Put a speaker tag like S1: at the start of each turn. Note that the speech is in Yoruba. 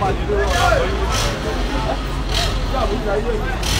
S1: 话，你这个要不来越。